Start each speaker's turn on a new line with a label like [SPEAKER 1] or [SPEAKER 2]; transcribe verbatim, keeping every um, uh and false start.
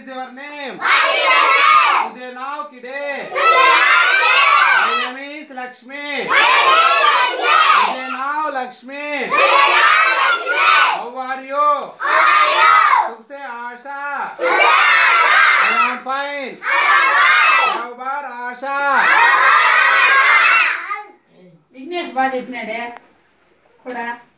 [SPEAKER 1] is your name? तुझे नाव किडे? My name is Lakshmi. तुझे नाव लक्ष्मी. How are you? तुझसे आशा. I am fine. बराबर आशा.
[SPEAKER 2] विघ्नेश बाज इतने डे थोड़ा